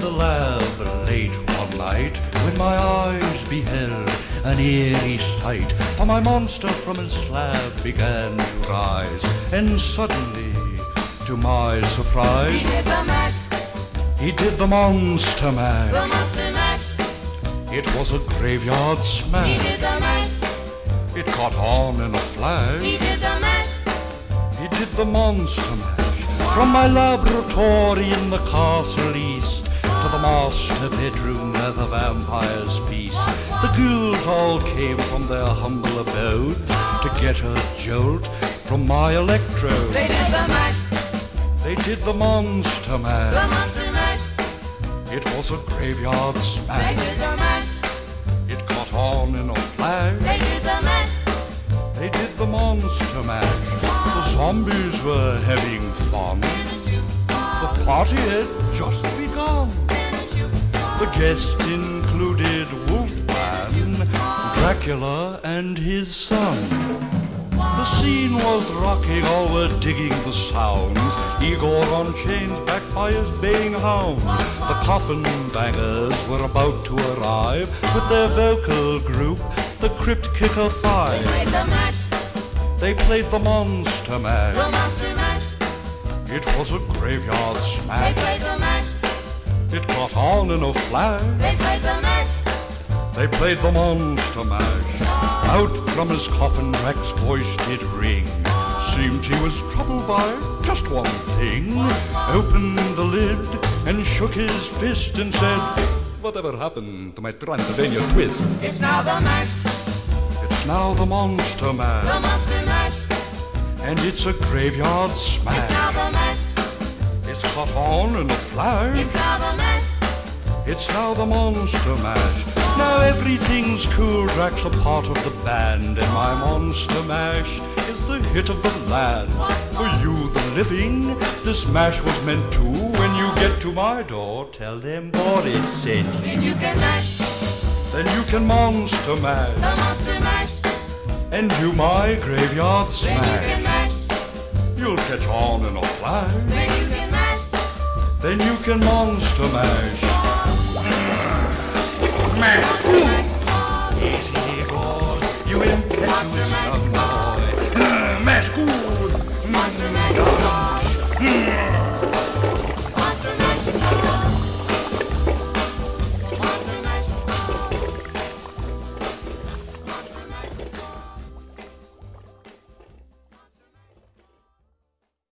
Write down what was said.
the lab late one night when my eyes beheld an eerie sight, for my monster from his slab began to rise, and suddenly, to my surprise, He did the mash, he did the monster mash. the monster mash. It was a graveyard He smash. did the mash, It caught on in a flash. he did the mash. He did the monster mash. From my laboratory in the castle east to the master bedroom where the vampires feast, the ghouls all came from their humble abodes to get a jolt from my electrode. They did the mash, They did the monster the mash. monster mash. It was a graveyard They smash. did the mash, It caught on in a flash. they did the mash. They did the monster mash. The zombies were having fun. The party had just begun. The guests included Wolfman, Dracula, and his son. The scene was rocking, all were digging the sounds. Igor on chains backed by his baying hounds. The coffin bangers were about to arrive with their vocal group, the Crypt Kicker They Five. played the mash, They played the monster the mash. monster mash. It was a graveyard They smash. played the mash, It caught on in a flash. they played the mash. They played the monster mash. Out from his coffin Rex's voice did ring. Seemed he was troubled by just one thing. Opened the lid and shook his fist and said, "Whatever happened to my Transylvania twist?" It's now the mash, It's now the monster the mash. monster mash. And it's a graveyard It's smash. now the mash, It's caught on in a flash. it's now the mash. It's now the monster mash. Now everything's cool. Drax a part of the band, and my monster mash is the hit of the land. For you, the living, this mash was meant to. When you get to my door, tell them Boris sent you. Then you can mash, Then you can monster mash the monster mash. and do my graveyard Then you can smash. mash, You'll catch on in a flash. then you can mash. Then you can monster mash. Mash. Easy, Igor, you impetuous young